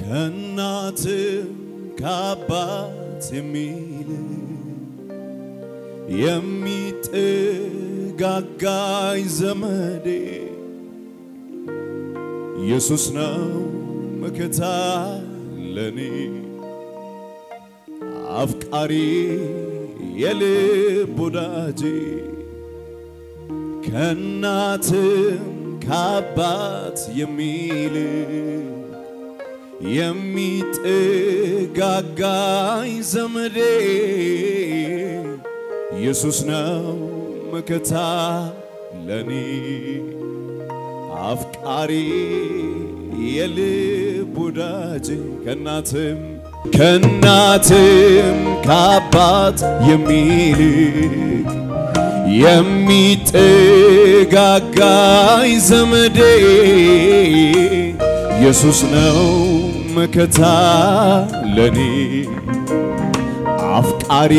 ከናት ከአባት የሚጠጋጋኝ ዘመዴ ኢየሱስ ነው መከታ ለኔ አፍቃሪ የልብ ወዳጄ ከናትም ከአባት የሚጠጋጋኝ ዘመዴ ኢየሱስ ነው መከታ ለኔ አፍቃሪ የልብ ወዳጄ ከናትም ከአባት የሚጠጋጋኝ ዘመዴ ኢየሱስ ነው መከታ ለኔ አፍቃሪ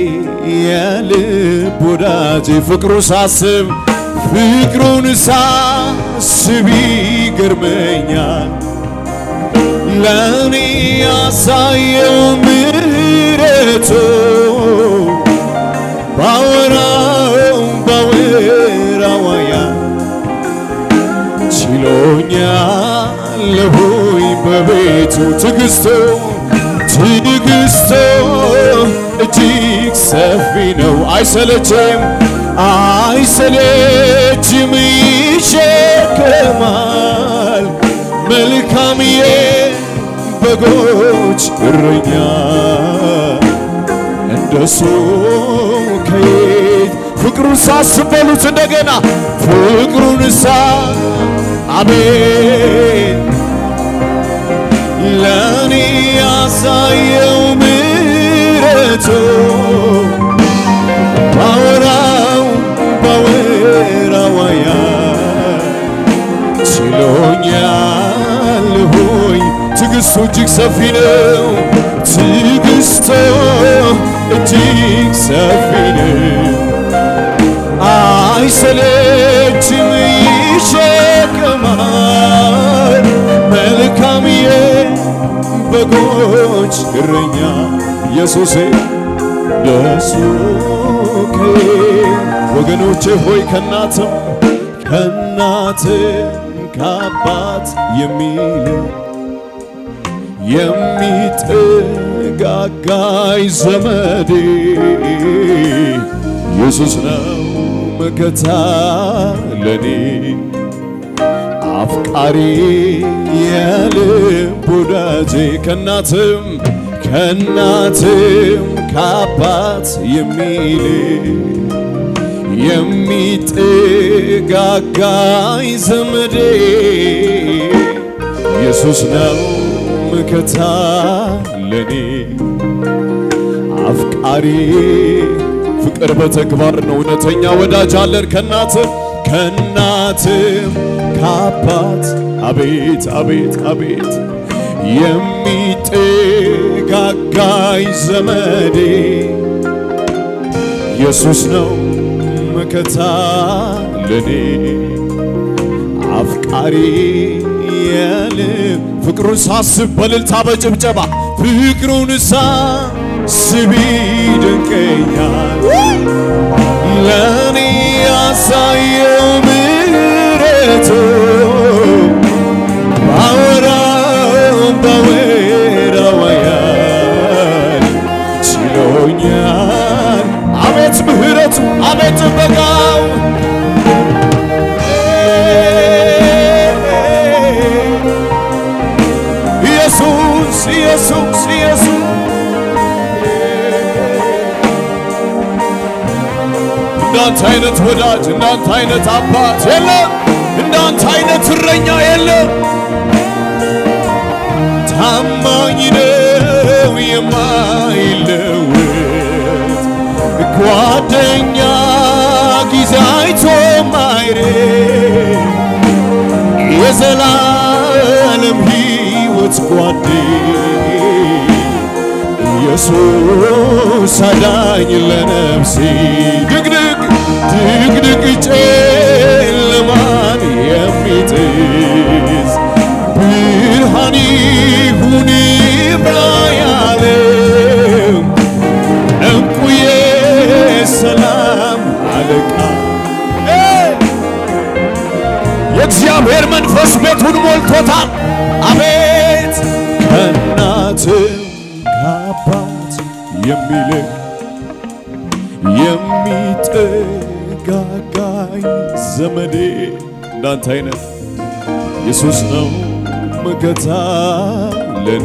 የልብ ወዳጄ ፍቅሩን ሳስብ ይገርመኛል ለኔ ያሳየው ምሕረቱ ባወራው ችሎኛል ሆይ በቤቱ ትዕግስቱ እጅግ ሰፊ ነው አይሰለችም ይሸከማል መልካም የበጎች እረኛ እንደሱ ከየት ፍቅሩን ሳስበሉት እንደገና ፍቅሩን አቤት ለኔ ያሳየው ምሕረቱ ባወራው ችሎኛል ሆይ ትዕግስቱ እጅግ ሰፊ ነው አይሰለችም ይሸከማል መልካም የበጎች እረኛ ኢየሱሴ ደሱ ወገኖቼ ሆይ ከናትም ከአባት የሚጠጋጋኝ ዘመዴ ኢየሱስ ነው መከታ ለኔ አፍቃሪ የልብ ወዳጄ ከናትም ከአባት የሚጠጋጋኝ ዘመዴ ኢየሱስ ነው መከታ ለኔ አፍቃሪ ፍቅር በተግባር ነው እውነተኛ ወዳጅ አለን ከናትም ከአባት አቤት የሚጠጋጋኝ ዘመዴ ኢየሱስ ነው መከታ ለኔ አፍቃሪ የልብ ፍቅሩን ሳስብ በእልልታ በጭብጨባ ፍቅሩን ሳስብ ይደንቀኛል ለኔ ያሳየው ምሕረቱ ባወራው ችሎኛል አቤት ምሕረቱ አቤት ጥበቃው ኢየሱስ እንዳንተ አይነት ወዳጅ እንዳንተ አይነት አባት የለም እንዳንተ አይነት እረኛ የለም ታማኝ ነው የማይለወጥ ጓደኛ ጊዜ አይቶ ማይረግ የዘላለም ሕይወት ጓዴ ኢየሱስ አዳኝ ለነፍሴ ድቅድቅ ጨለማን የሚጥስ ብርሃን ይሁን የእግዚአብሔር መንፈስ ቤቱን ሞልቶታል አቤት ከእናትም ከአባት የሚልቅ የሚጠጋጋኝ ዘመዴ እንዳንተ አይነት ኢየሱስ ነው መከታ ለኔ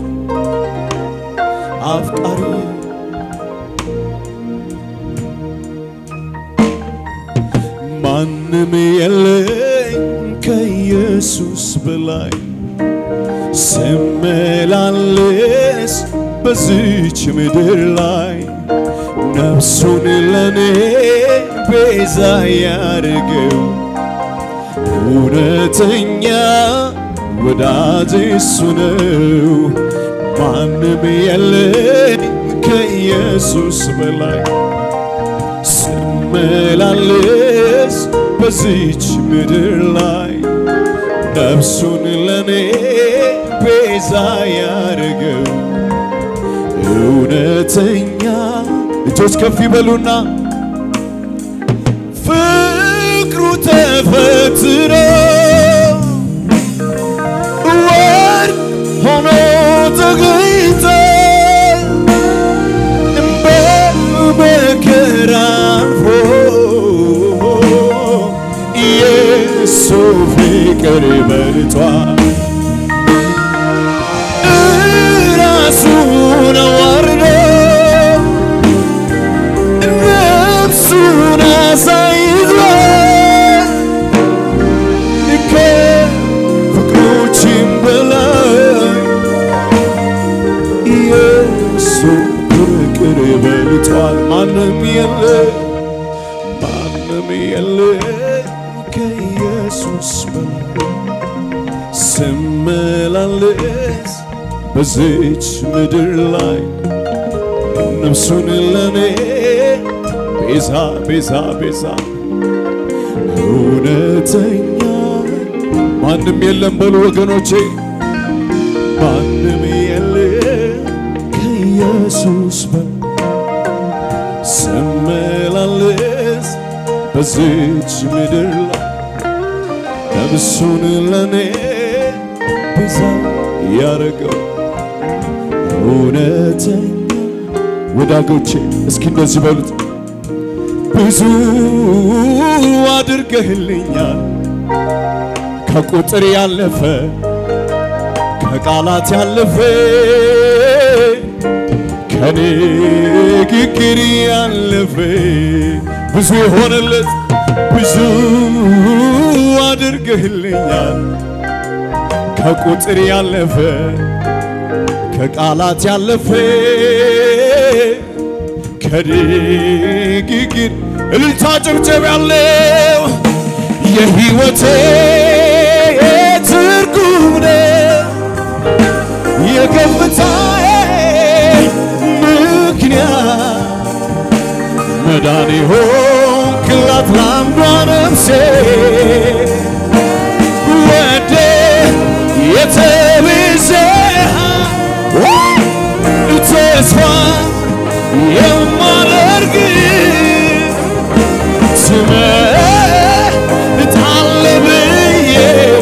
አፍቃሪ ማንም የለኝ ከኢየሱስ በላይ ስመላለስ በዚች ምድር ላይ ነፍሱን ለኔ ቤዛ ያደረገው እውነተኛ ወዳጅ እሱ ነው ማንም የለኝ ከኢየሱስ በላይ ስመላለስ በዚች ምድር ላይ ነፍሱን ለኔ ቤዛ ያደረገው እውነተኛ እጆች ከፍ ይበሉና ፍቅሩ ተፈትኖ ወርቅ ሆኖ ተገኝቶ በመከራ አልፎ የሱ ፍቅር በልጧል ራሱን አዋርዶ ነፍሱን አሳይቷል ከፍቅሮችም በላይ የሱ ፍቅር በልጧል ማንም የለ ከኢየሱስ በላይ ስመላለስ በዚች ምድር ላይ ነፍሱን ለኔ ቤዛ እውነተኛ ማንም የለም በሉ ወገኖቼ ማንም የለም ከኢየሱስ በላይ ስመላለስ በዚች ምድር ላይ ነፍሱን ለኔ ቤዛ ያደረገው እውነተኛ ወዳጆቼ እስኪ እንደዚህ በሉት ብዙ አድርገህልኛል ከቁጥር ያለፈ ከቃላት ያለፈ ከንግግር ያለፈ ብዙ የሆነለት ብዙ አድርገህልኛል ከቁጥር ያለፈ ከቃላት ያለፈ ከንግግር እልልታ ጭብጨባ ያለው የሕይወቴ ትርጉም ነው የከፍታዬ ምክንያት መዳኔ ሆንክላት ለአንዷ ነፍሴ ወደ የተቤዠሃት ተስፋ የማደርግ ትመጣለህ ብዬ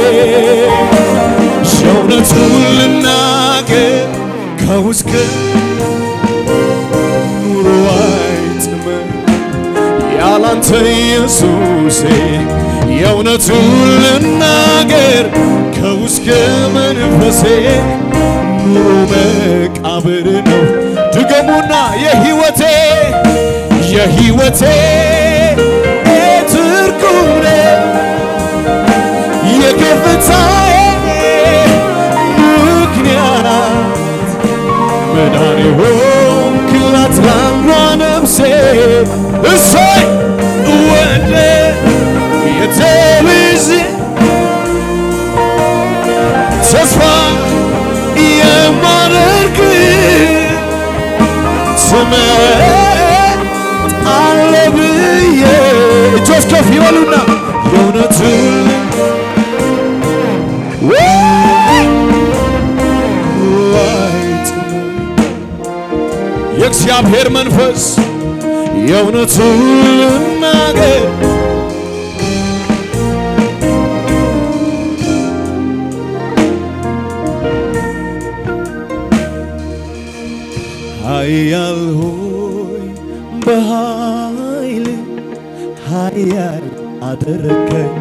የእውነቱን ልናገር ከውስጥ ኑሮ አይጥመኝ ያላንተ ኢየሱሴ የእውነቱን ልናገር ከውስጥ መንፈሴ ኑሮ መቃብር ነው ድገሙና የሕይወቴ ትርጉም ነው የከፍታዬ ምክንያት መዳኔ ሆንክላት ለአንዷ ነፍሴ እሰይ ወደ የተቤዠህ ተስፋ የማደርግ ትመጣለህ ብዬ እጆች ከፍ ይበሉና የእውነቱን የእግዚአብሔር መንፈስ የእውነቱን ልናገር ኃያል ሆይ በኃይል ኃያል አደረከኝ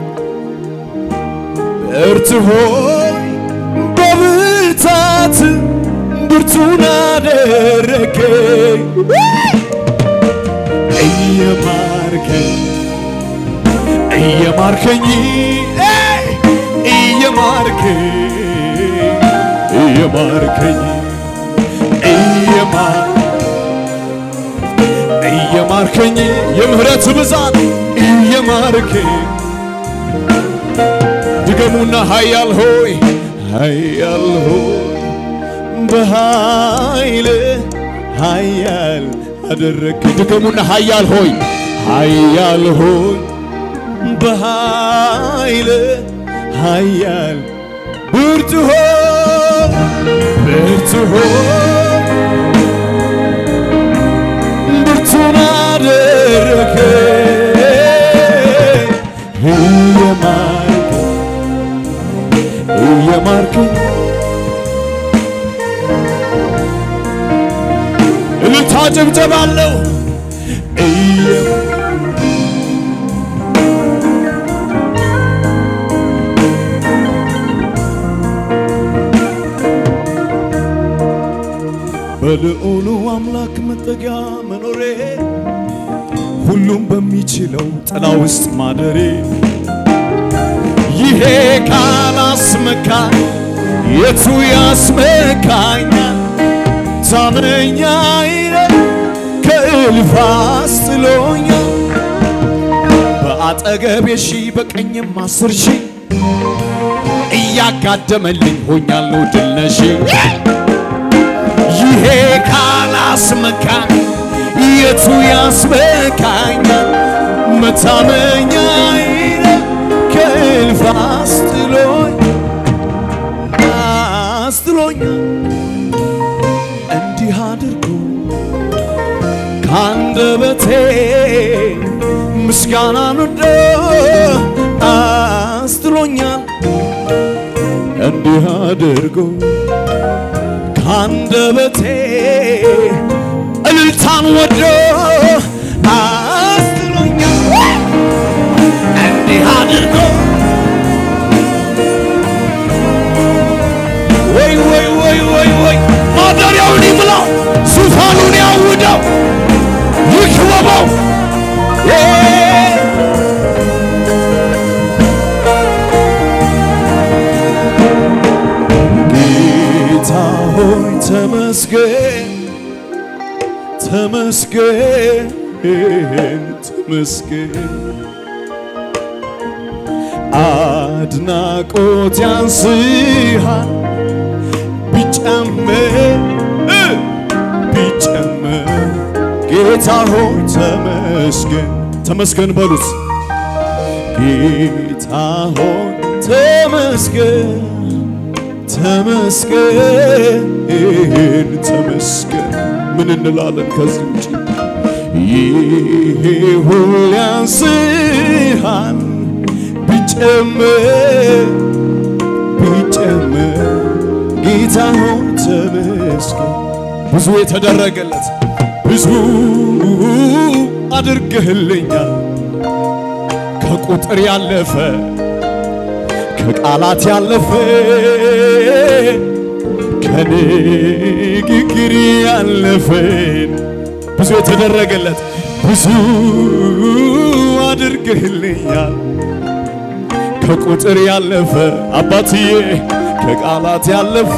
ብርቱ ሆይ በብርታት ብርቱን አደረከኝ እየማርከኝ እየማርከኝ እየማርከኝ የምህረት ብዛት እየማርከኝ ድገሙና ኃያል ሆይ በኃይል ኃያል አደረከኝ ድገሙና ኃያል ሆይ በኃይል ኃያል ብርቱ ሆይ ብርቱን አደረከኝ እየማርከኝ እልልታ ጭብጨባ አለው በልዑሉ አምላክ መጠጊያ መኖሬ ሁሉም በሚችለው ጥላ ውስጥ ማደሬ ይሄ ካላስመካኝ የቱ ያስመካኛል ታመኛዬ ከእልፍ አስጥሎኛል በአጠገቤ ሺህ በቀኝም 10 ሺህ እያጋደመልኝ ሆኛለሁ ድል ነሺ ይሄ ካላስመካኝ የቱ ያስመካኛል መታመኛዬ ከእልፍ አስጥሎኛል እንዲህ አድርጎ ካንደበቴ ምስጋናን ወዶ አስጥሎኛል እንዲህ አድርጎ ካንደበቴ እልልታን ወዶ አስጥሎኛል እንዲህ አድርጎ ወይ ማደሪያውን ይምላው ዙፋኑን ያውደው ይክበበው ጌታ ሆይ ተመስገን አድናቆት ያንስሃል ቢጨመር ጌታ ሆይ ተመስገን በሉት ጌታ ሆይ ተመስገን ምን እንላለን ከዚህ ውጪ ይሄ ሁሉ ያንስሃል ቢጨመር ጌታ ሆይ ተመስገን ብዙ የተደረገለት ብዙ አድርገህልኛል ከቁጥር ያለፈ ከቃላት ያለፈ ከንግግር ያለፈ ብዙ የተደረገለት ብዙ አድርገህልኛል ከቁጥር ያለፈ አባትዬ ከቃላት ያለፈ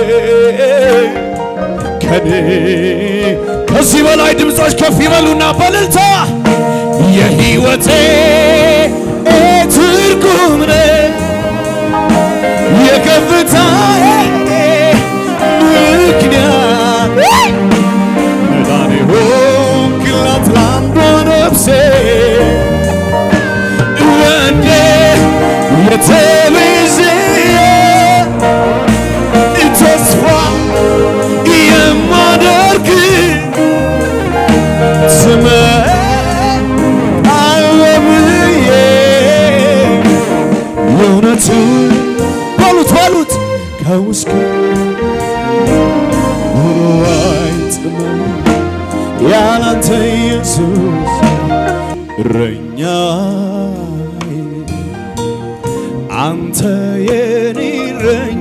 ከዚህ በላይ ድምጾች ከፍ ይበሉና በእልልታ የሕይወቴ ትርጉም ነህ የከፍታዬ ምክንያት መዳኔ ሆንክላት ለአንዷ ነፍሴ ወንዴ የተቤዠኝ ተስፋ የማደርግ ስምህ አለ ብዬ የእውነቱን በሉት ከውስጥ ኑሮ አይጥመኝ ያላንተ ኢየሱስ እረኛዬ አንተ የኔ እረኛ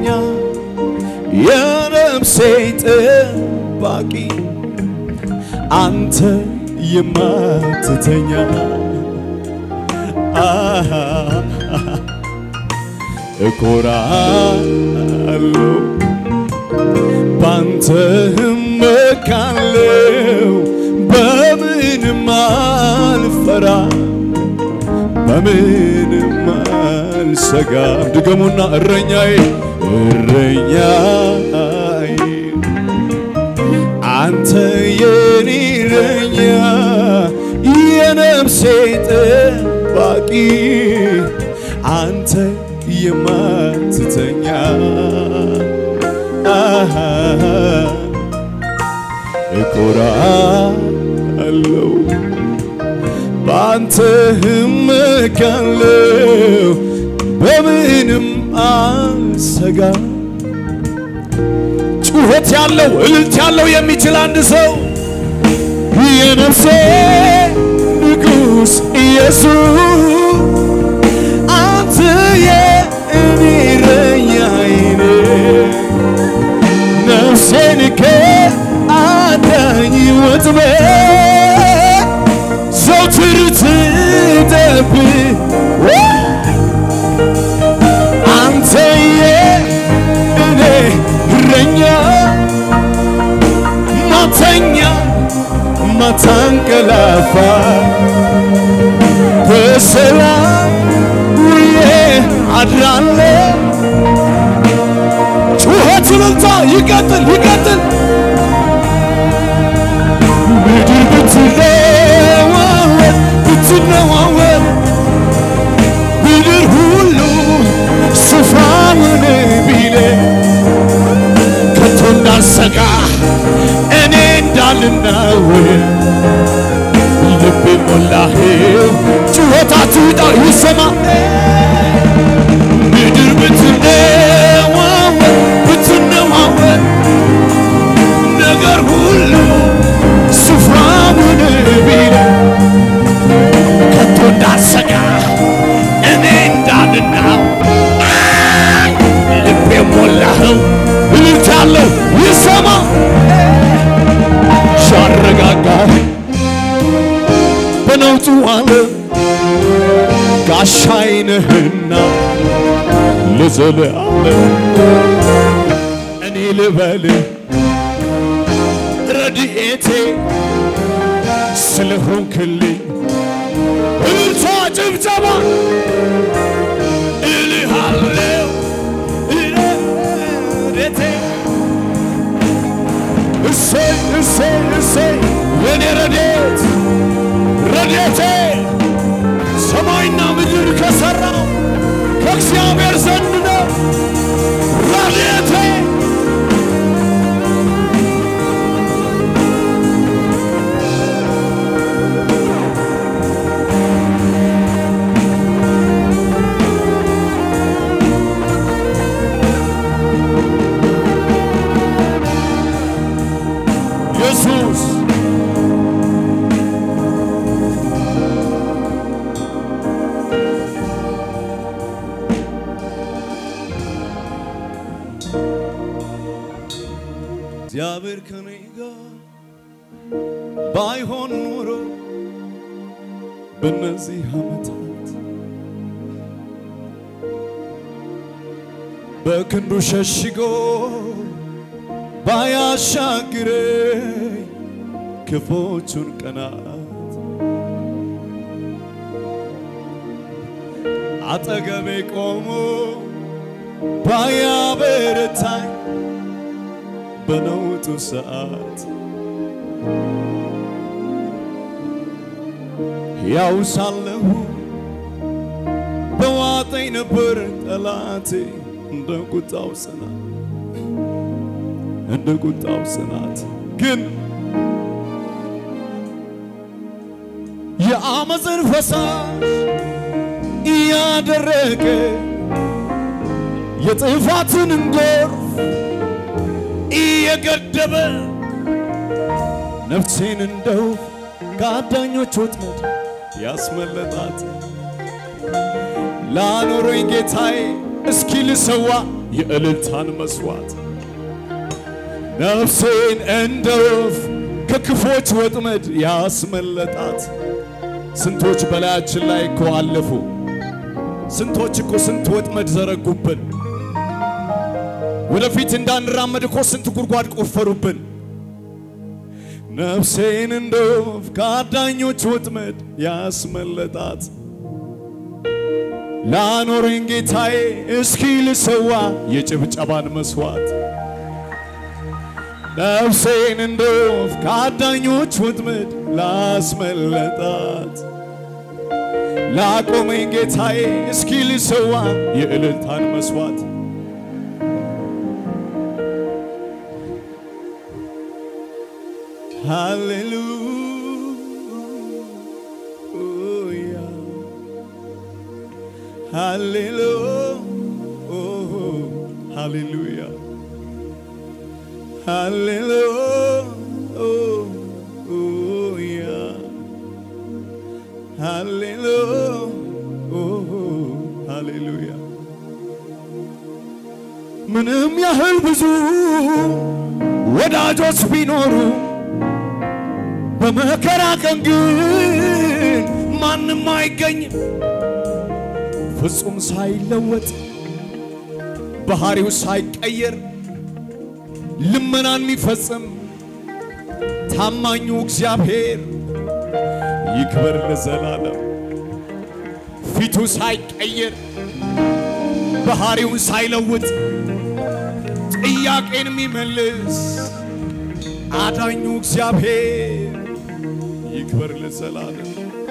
የነፍሴ ጠባቂ አንተ የማትተኛ እኮራለሁ ባንተ እመካለሁ በምንም አልፈራም በምንም አልሰጋም ድገሙና እረኛዬ እረኛዬ አንተ የኔ እረኛ የነፍሴ ጠባቂ አንተ የማትተኛ እኮራለሁ ባንተ እመካለሁ በምንም አልሰጋም ጩኸት ያለው እልልት ያለው የሚችል አንድ ሰው የነፍሴ ንጉሥ ኢየሱስ አንተ የኔ እረኛዬ ነፍሴን ከአዳኝ ወጥመድ ዘወትር ትጠብቅ አንተ የኔ እረኛ ማተኛ ማታንቀላፋ በሰላም ውዬ አድራለሁ ጩኸት እልልታ ይቀጥል ይቀጥል ምድር ብትለዋወጥ ብትነዋወጥ ምድር ሁሉ ስፍራውን ቢለይ ከቶ እንዳልሰጋ እኔ እንዳልናወጥ ልቤ ሞላኸው ጩኸታችሁ ይሰማ ምድር ብትነዋወጥ ብትነዋወጥ ነገር ሁሉ ስፍራውን ቢለይ ከቶ እንዳልሰጋ እኔ እንዳልናወጥ ልቤ ሞላኸው እልልታ ያለው ይሰማ ሻረጋጋህ በነውጡ ዓለም ጋሻዬ ነህና ለዘለዓለም እኔ ልበልህ ረድኤቴ ስለሆንክልኝ እልልታ ጭብጨባ እልሃለሁ ረድኤቴ እሰይ እሰይ እሰይ የኔ ረድኤት ረድኤቴ ሰማይና ምድር ከሠራው ከእግዚአብሔር ዘንድ ነው ረድኤቴ ኢየሱስ እግዚአብሔር ከኔ ጋር ባይሆን ኖሮ በእነዚህ ዓመታት በክንዱ ሸሽጎ ባያሻግረኝ ክፉዎቹን ቀናት አጠገቤ ቆሞ ባያበረታኝ በነውጡ ሰዓት ያው ሳለሁ በዋጠኝ ነበር ጠላቴ እንደ ቁጣው ጽናት ግን የአመፅን ፈሳሽ እያደረገ የጥፋትን ጎርፍ እየገደበ ነፍሴን እንደው ከአዳኞች ወጥመድ ያስመለጣት ላኖረኝ ጌታዬ እስኪ ልሰዋ የእልልታን መስዋዕት ነፍሴን እንደው ከክፎች ወጥመድ ያስመለጣት ስንቶች በላያችን ላይ እኮ አለፉ ስንቶች እኮ ስንት ወጥመድ ዘረጉብን ወደፊት እንዳንራመድ እኮ ስንት ጉድጓድ ቆፈሩብን ነፍሴን እንደው ከአዳኞች ወጥመድ ያስመለጣት ላኖረኝ ጌታዬ እስኪ ልሰዋ የጭብጨባን መስዋዕት ነፍሴን እንደው ከአዳኞች ወጥመድ ላስመለጣት ላቆመኝ ጌታዬ እስኪ ልሰዋ የእልልታን መስዋዕት ሃሌሉያ ሃሌሉያ ሃሌሉያ ሃሌሉያ ምንም ያህል ብዙ ወዳጆች ቢኖሩ በመከራ ቀን ግን ማንም አይገኝም ፍጹም ሳይለወጥ ባህሪው ሳይቀየር ልመናን የሚፈጽም ታማኙ እግዚአብሔር ይክበር ለዘላለም ፊቱ ሳይቀየር ባህሪው ሳይለወጥ ጥያቄን የሚመልስ አዳኙ እግዚአብሔር ይክበር ለዘላለም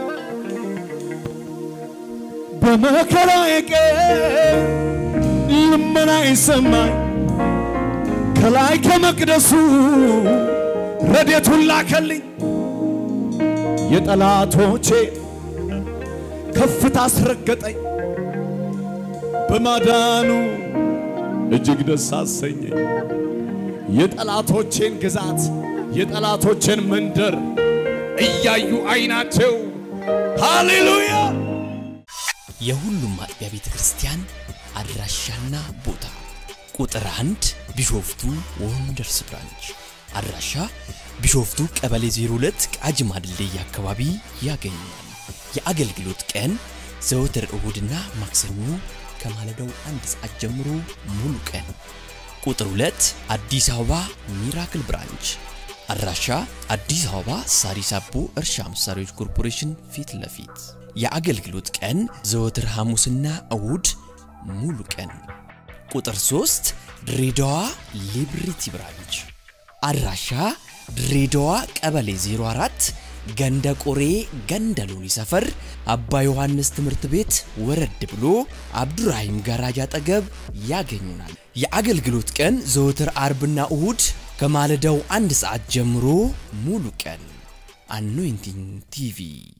በመከራዬ ቀን ልመናዬ ሰማኝ ከላይ ከመቅደሱ ረድኤቱን ላከልኝ የጠላቶቼ ከፍታ አስረገጠኝ በማዳኑ እጅግ ደስ አሰኘኝ የጠላቶቼን ግዛት የጠላቶቼን መንደር እያዩ አይናቸው ሃሌሉያ የሁሉም ማጥቢያ ቤተ ክርስቲያን አድራሻና ቦታ ቁጥር 1 ቢሾፍቱ ወንደርስ ብራንች አድራሻ ቢሾፍቱ ቀበሌ 02 ቃጂማ ድልድይ አካባቢ ያገኛል የአገልግሎት ቀን ዘወትር እሁድና ማክሰኞ ከማለዳው 1 ሰዓት ጀምሮ ሙሉ ቀን ቁጥር 2 አዲስ አበባ ሚራክል ብራንች አድራሻ አዲስ አበባ ሳሪስ አቦ እርሻ መሳሪያዎች ኮርፖሬሽን ፊት ለፊት የአገልግሎት ቀን ዘወትር ሐሙስና እሁድ ሙሉ ቀን ቁጥር 3 ድሬዳዋ ሊብሪቲ ብራንች አድራሻ ድሬዳዋ ቀበሌ 04 ገንደ ቆሬ ገንደ ሎኒ ሰፈር አባ ዮሐንስ ትምህርት ቤት ወረድ ብሎ አብዱራሂም ጋራጅ አጠገብ ያገኙናል የአገልግሎት ቀን ዘወትር አርብና እሁድ ከማለዳው 1 ሰዓት ጀምሮ ሙሉ ቀን አኖይንቲንግ ቲቪ